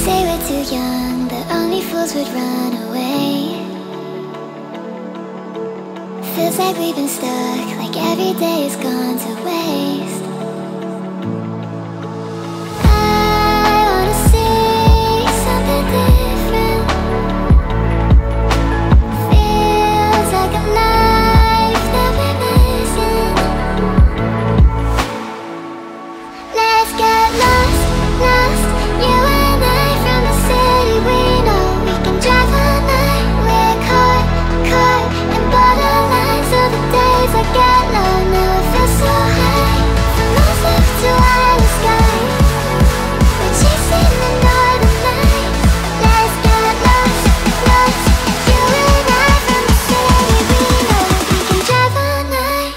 say we're too young, that only fools would run away. Feels like we've been stuck, like every day has gone to waste. I wanna see something different. Feels like a life that we're missing. Let's get lost, lost, you and I from the city. We know we can drive all night. We're caught, caught in borderlines of the days I get low. Now I feel so high, from Oslo to Alaska. We're chasing the northern lights. Let's get lost, lost, you and I from the city. We know we can drive all night.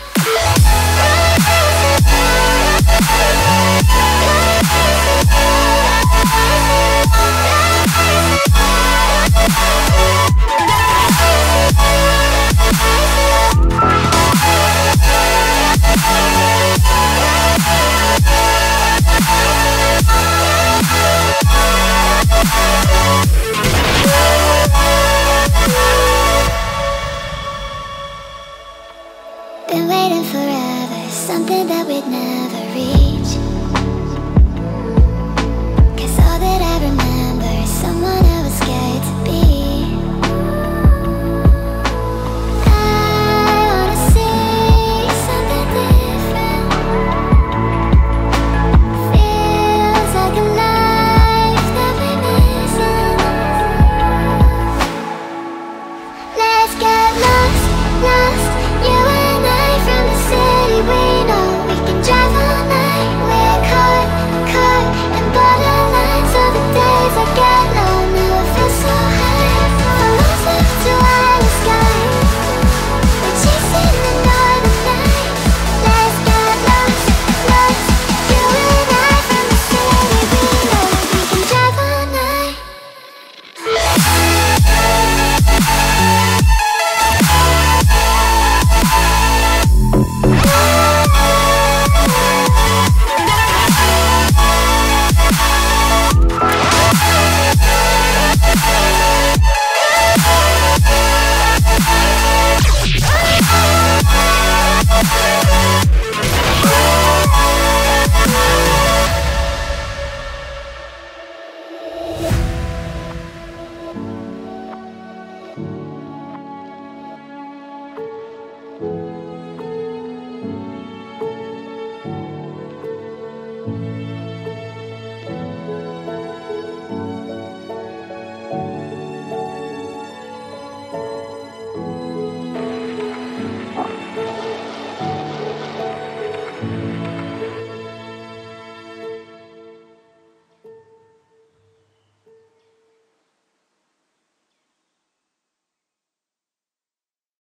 Been waiting forever, something that we'd never reach.